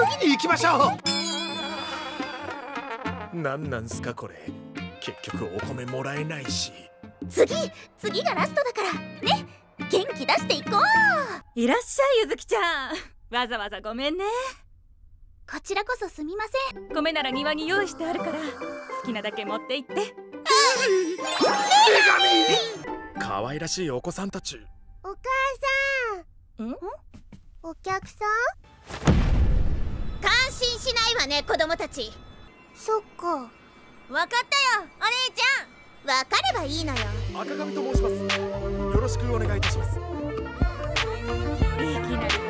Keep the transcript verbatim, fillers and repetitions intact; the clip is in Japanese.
ぎに行きましょう。なんなんすかこれ。結局お米もらえないし。 次次がラストだからね。元気出していこう。 いらっしゃい、ゆずきちゃん。わざわざごめんね。 こちらこそすみません。 米なら庭に用意してあるから好きなだけ持って行って。 可愛らしいお子さんたち。 お母さん。ん？お客さん？感心しないわね、子供たち。そっか。わかったよ、お姉ちゃん。わかればいいのよ。 赤髪と申します。よろしくお願いいたします。 いきなり